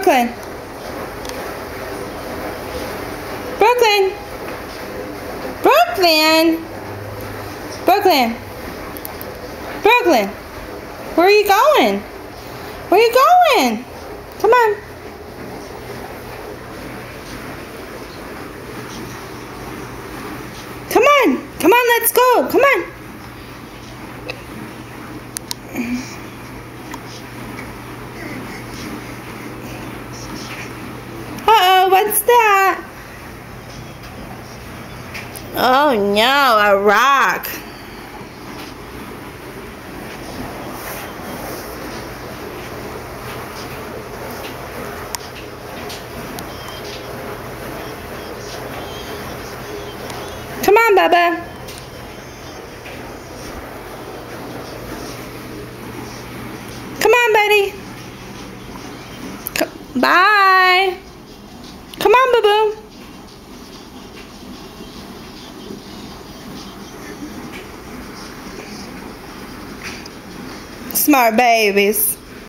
Brooklyn. Brooklyn. Brooklyn. Brooklyn. Brooklyn. Where are you going? Where are you going? Come on. Come on. Come on, let's go. Come on. Uh-oh, what's that? Oh no, a rock. Come on, Bubba. Come on, buddy. Bye. Come on, boo-boo. Smart babies.